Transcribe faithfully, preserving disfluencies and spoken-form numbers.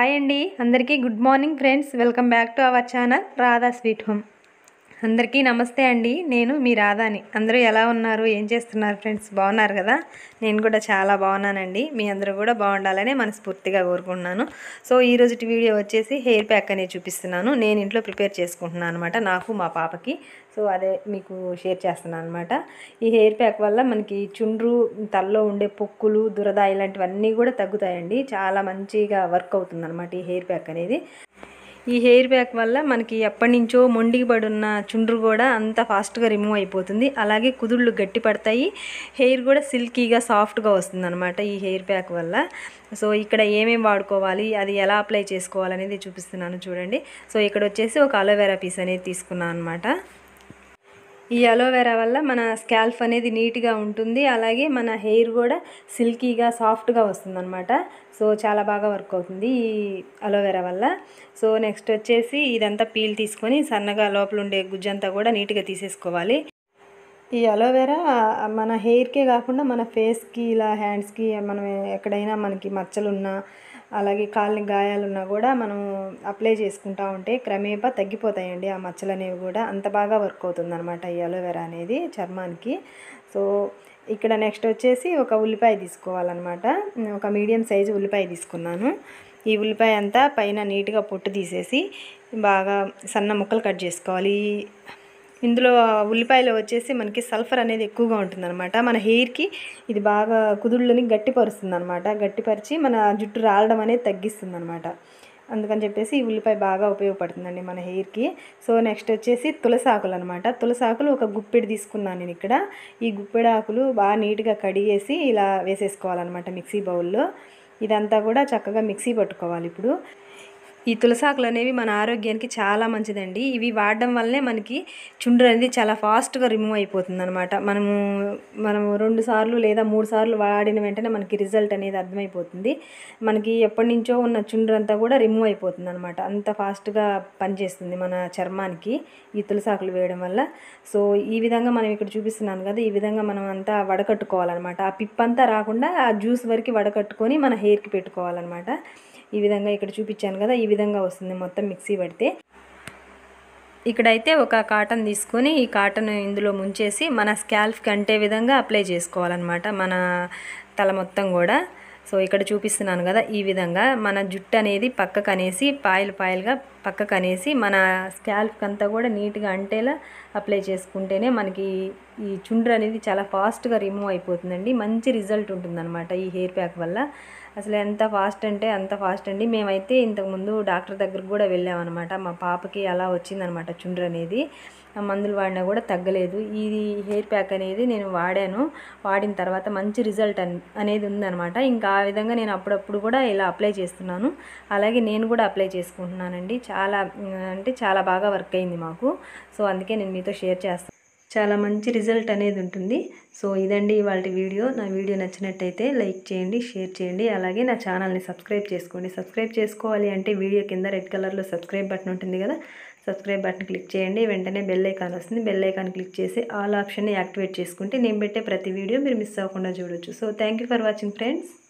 Hi అండి అందరికీ good morning friends. Welcome back to our channel Radha sweet home. అందరికీ నమస్తే అండి. నేను మీ రాధాని. అందరూ ఎలా ఉన్నారు, ఏం చేస్తున్నారు ఫ్రెండ్స్? బాగున్నారు కదా? నేను కూడా చాలా బాగున్నానండి. మీ అందరూ కూడా బాగుండాలని మనస్ఫూర్తిగా కోరుకుంటున్నాను. సో ఈరోజు వీడియో వచ్చేసి హెయిర్ ప్యాక్ అనేది చూపిస్తున్నాను. నేను ఇంట్లో ప్రిపేర్ చేసుకుంటున్నాను అనమాట, నాకు మా పాపకి. సో అదే మీకు షేర్ చేస్తున్నాను అనమాట. ఈ హెయిర్ ప్యాక్ వల్ల మనకి చుండ్రు, తలలో ఉండే పొక్కులు, దురద ఇలాంటివన్నీ కూడా తగ్గుతాయండి. చాలా మంచిగా వర్క్ అవుతుంది అనమాట ఈ హెయిర్ ప్యాక్ అనేది. ఈ హెయిర్ ప్యాక్ వల్ల మనకి ఎప్పటి నుంచో మొండికి పడి ఉన్న చుండ్రు కూడా అంత ఫాస్ట్గా రిమూవ్ అయిపోతుంది. అలాగే కుదుళ్ళు గట్టి పడతాయి, హెయిర్ కూడా సిల్కీగా సాఫ్ట్గా వస్తుంది అనమాట ఈ హెయిర్ ప్యాక్ వల్ల. సో ఇక్కడ ఏమేమి వాడుకోవాలి, అది ఎలా అప్లై చేసుకోవాలనేది చూపిస్తున్నాను చూడండి. సో ఇక్కడ వచ్చేసి ఒక అలోవెరా పీస్ అనేది తీసుకున్నాను అనమాట. ఈ అలోవెరా వల్ల మన స్కాల్ఫ్ అనేది నీట్గా ఉంటుంది, అలాగే మన హెయిర్ కూడా సిల్కీగా సాఫ్ట్గా వస్తుంది అనమాట. సో చాలా బాగా వర్క్ అవుతుంది ఈ అలోవెరా వల్ల. సో నెక్స్ట్ వచ్చేసి ఇదంతా పీల్ తీసుకొని సన్నగా లోపల ఉండే గుజ్జంతా కూడా నీట్గా తీసేసుకోవాలి. ఈ అలోవెరా మన హెయిర్కే కాకుండా మన ఫేస్కి, ఇలా హ్యాండ్స్కి, మనం ఎక్కడైనా మనకి మచ్చలున్నా, అలాగే కాళ్ళకి గాయాలున్నా కూడా మనం అప్లై చేసుకుంటూ ఉంటే క్రమేపా తగ్గిపోతాయండి ఆ మచ్చలు అనేవి కూడా. అంత బాగా వర్క్ అవుతుంది అనమాట ఈ అలోవెరా అనేది చర్మానికి. సో ఇక్కడ నెక్స్ట్ వచ్చేసి ఒక ఉల్లిపాయ తీసుకోవాలన్నమాట. ఒక మీడియం సైజు ఉల్లిపాయ తీసుకున్నాను. ఈ ఉల్లిపాయ అంతా పైన నీట్గా పొట్టు తీసేసి బాగా సన్న ముక్కలు కట్ చేసుకోవాలి. ఇందులో ఉల్లిపాయలో వచ్చేసి మనకి సల్ఫర్ అనేది ఎక్కువగా ఉంటుందన్నమాట. మన హెయిర్కి ఇది బాగా కుదుళ్ళని గట్టిపరుస్తుంది అనమాట. గట్టిపరిచి మన జుట్టు రాలడం అనేది తగ్గిస్తుంది అనమాట. అందుకని చెప్పేసి ఈ ఉల్లిపాయ బాగా ఉపయోగపడుతుందండి మన హెయిర్కి. సో నెక్స్ట్ వచ్చేసి తులసి ఆకులు అనమాట. తులసి ఆకులు ఒక గుప్పెడు తీసుకున్నాను నేను ఇక్కడ. ఈ గుప్పెడు ఆకులు బాగా నీట్గా కడిగేసి ఇలా వేసేసుకోవాలన్నమాట మిక్సీ బౌల్లో. ఇదంతా కూడా చక్కగా మిక్సీ పట్టుకోవాలి. ఇప్పుడు ఈ తులసాకులు అనేవి మన ఆరోగ్యానికి చాలా మంచిదండి. ఇవి వాడడం వల్లనే మనకి చుండ్రు అనేది చాలా ఫాస్ట్గా రిమూవ్ అయిపోతుంది అనమాట. మనము మనము రెండు సార్లు లేదా మూడు సార్లు వాడిన వెంటనే మనకి రిజల్ట్ అనేది అర్థమైపోతుంది. మనకి ఎప్పటి నుంచో ఉన్న చుండ్రు అంతా కూడా రిమూవ్ అయిపోతుంది అనమాట. అంత ఫాస్ట్గా పనిచేస్తుంది మన చర్మానికి ఈ తులసాకులు వేయడం వల్ల. సో ఈ విధంగా మనం ఇక్కడ చూపిస్తున్నాను కదా, ఈ విధంగా మనం అంతా వడకట్టుకోవాలన్నమాట. ఆ పిప్పంతా రాకుండా ఆ జ్యూస్ వరకు వడకట్టుకొని మన హెయిర్కి పెట్టుకోవాలన్నమాట. ఈ విధంగా ఇక్కడ చూపించాను కదా, ఈ విధంగా వస్తుంది మొత్తం మిక్సీ పడితే. ఇక్కడైతే ఒక కాటన్ తీసుకొని ఈ కాటన్ ఇందులో ముంచేసి మన స్కాల్ఫ్కి అంటే విధంగా అప్లై చేసుకోవాలన్నమాట మన తల మొత్తం కూడా. సో ఇక్కడ చూపిస్తున్నాను కదా, ఈ విధంగా మన జుట్టు అనేది పక్కకు అనేసి పాయలు పాయలుగా పక్కకు అనేసి మన స్కాల్ఫ్కి అంతా కూడా నీట్గా అంటేలా అప్లై చేసుకుంటేనే మనకి ఈ చుండ్రు అనేది చాలా ఫాస్ట్గా రిమూవ్ అయిపోతుందండి. మంచి రిజల్ట్ ఉంటుందన్నమాట ఈ హెయిర్ ప్యాక్ వల్ల. అసలు ఎంత ఫాస్ట్ అంటే అంత ఫాస్ట్ అండి. మేమైతే ఇంతకుముందు డాక్టర్ దగ్గరకు కూడా వెళ్ళామన్నమాట. మా పాపకి అలా వచ్చిందనమాట చుండ్రు అనేది. మందులు వాడినా కూడా తగ్గలేదు. ఈ హెయిర్ ప్యాక్ అనేది నేను వాడాను. వాడిన తర్వాత మంచి రిజల్ట్ అనేది ఉందన్నమాట. ఇంకా ఆ విధంగా నేను అప్పుడప్పుడు కూడా ఇలా అప్లై చేస్తున్నాను. అలాగే నేను కూడా అప్లై చేసుకుంటున్నానండి. చాలా అంటే చాలా బాగా వర్క్ అయింది మాకు. సో అందుకే నేను మీతో షేర్ చేస్తాను. చాలా మంచి రిజల్ట్ అనేది ఉంటుంది. సో ఇదండి ఇవాళ వీడియో. నా వీడియో నచ్చినట్టయితే లైక్ చేయండి, షేర్ చేయండి, అలాగే నా ఛానల్ని సబ్స్క్రైబ్ చేసుకోండి. సబ్స్క్రైబ్ చేసుకోవాలి అంటే వీడియో కింద రెడ్ కలర్లో సబ్స్క్రైబ్ బటన్ ఉంటుంది కదా, సబ్స్క్రైబ్ బటన్ క్లిక్ చేయండి. వెంటనే బెల్ ఐకాన్ వస్తుంది. బెల్ ఐకాన్ క్లిక్ చేసి ఆల్ ఆప్షన్ని యాక్టివేట్ చేసుకుంటే నేను పెట్టే ప్రతి వీడియో మీరు మిస్ అవ్వకుండా చూడొచ్చు. So thank you for watching friends.